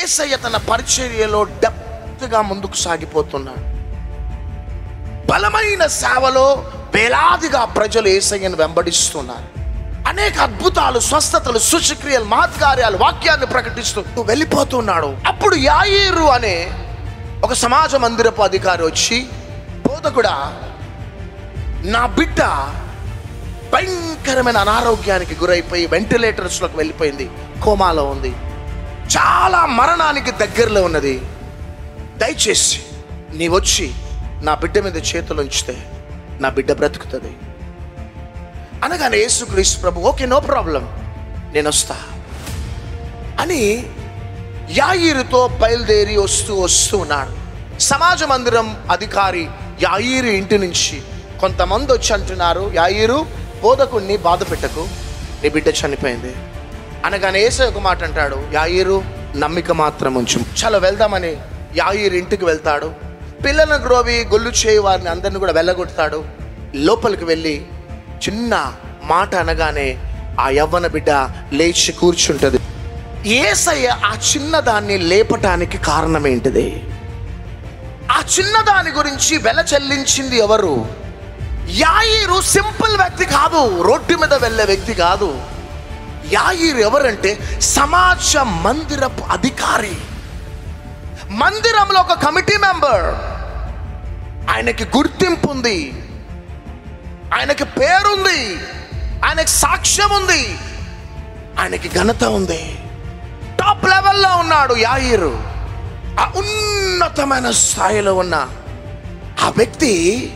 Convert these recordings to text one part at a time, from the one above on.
యేసయ్య తన పరిచర్యలో డెప్త్గా ముందుకు సాగిపోతున్నాడు. బలమైన సేవలో వేలాదిగా ప్రజలు యేసయ్యను వెంబడిస్తున్నారు. అనేక అద్భుతాలు, స్వస్థతలు, సూచక్రియలు, మహత్కార్యాలు, వాక్యాన్ని ప్రకటిస్తూ వెళ్ళిపోతున్నాడు. అప్పుడు యాయీరు అనే ఒక సమాజ మందిరపు అధికారి వచ్చి, బోధకుడా, నా బిడ్డ భయంకరమైన అనారోగ్యానికి గురైపోయి వెంటిలేటర్స్లోకి వెళ్ళిపోయింది, కోమాలో ఉంది, చాలా మరణానికి దగ్గరలో ఉన్నది, దయచేసి నీ వచ్చి నా బిడ్డ మీద చేతులు ఉంచితే నా బిడ్డ బ్రతుకుతుంది అనగానే యేసుక్రీస్తు ప్రభు, ఓకే, నో ప్రాబ్లం, నేను వస్తా అని యాయీరుతో బయలుదేరి వస్తూ ఉన్నాడు. సమాజ మందిరం అధికారి యాయీరు ఇంటి నుంచి కొంతమంది వచ్చి అంటున్నారు, యాయీరు, బోధకుడిని బాధ పెట్టకు, నీ బిడ్డ చనిపోయింది అనగానే యేసయ్య ఒక మాట అంటాడు, యాయీరు, నమ్మిక మాత్రం ఉంచు. చాలా వెళ్దామని యాయీరు ఇంటికి వెళ్తాడు. పిల్లలను గ్రోవి గొల్లు చేయి వారిని అందరిని కూడా వెళ్ళగొడతాడు. లోపలికి వెళ్ళి చిన్న మాట అనగానే ఆ యవ్వన బిడ్డ లేచి కూర్చుంటది. యేసయ్య ఆ చిన్నదాన్ని లేపటానికి కారణం ఏంటిది? ఆ చిన్నదాని గురించి వెల చెల్లించింది ఎవరు? యాయీరు సింపుల్ వ్యక్తి కాదు, రోడ్డు మీద వెళ్ళే వ్యక్తి కాదు. యాయీరు ఎవరంటే సమాజ మందిరపు అధికారి, మందిరంలో ఒక కమిటీ మెంబర్. ఆయనకి గుర్తింపు ఉంది, ఆయనకి పేరుంది, ఆయనకి సాక్ష్యం ఉంది, ఆయనకి ఘనత ఉంది. టాప్ లెవెల్లో ఉన్నాడు యాయీరు. ఆ ఉన్నతమైన స్థాయిలో ఉన్న ఆ వ్యక్తి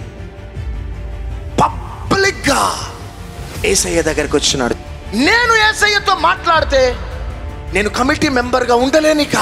పబ్లిక్గా యేసయ్య దగ్గరికి వచ్చినాడు. నేను యేసయ్యతో మాట్లాడితే నేను కమిటీ మెంబర్గా ఉండలేనిక,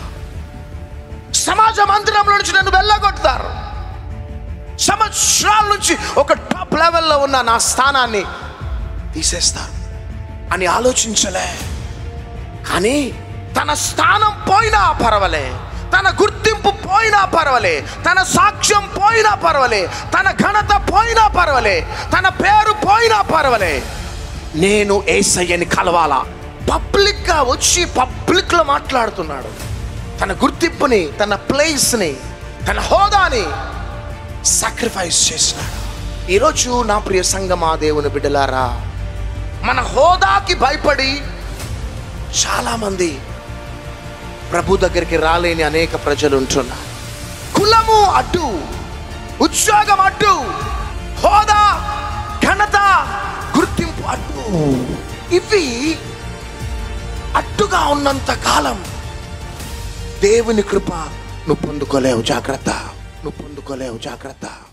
సమాజ మందిరంలో నుంచి నన్ను వెళ్ళగొడతారు, సంవత్సరాల నుంచి ఒక టాప్ లెవెల్లో ఉన్న నా స్థానాన్ని తీసేస్తారు అని ఆలోచించలే. కానీ తన స్థానం పోయినా పర్వాలే, తన గుర్తింపు పోయినా పర్వాలే, తన సాక్ష్యం పోయినా పర్వాలే, తన ఘనత పోయినా పర్వాలే, తన పేరు పోయినా పర్వాలే, నేను యేసయ్యని కలవాలా. పబ్లిక్గా వచ్చి పబ్లిక్లో మాట్లాడుతున్నాడు. తన గుర్తింపుని, తన ప్లేస్ని, తన హోదాని సాక్రిఫైస్ చేసినాడు. ఈరోజు నా ప్రియ సంగమా, దేవుని బిడ్డలారా, మన హోదాకి భయపడి చాలామంది ప్రభు దగ్గరికి రాలేని అనేక ప్రజలు ఉంటున్నారు. కులము అడ్డు, ఉద్యోగం అడ్డు, హోదా, ఘనత, గుర్తింపు అడ్డు. ఇవి అడ్డుగా ఉన్నంత కాలం దేవుని కృప నువ్వు పొందుకోలేవు. జాగ్రత్త, నువ్వు పొందుకోలేవు. జాగ్రత్త.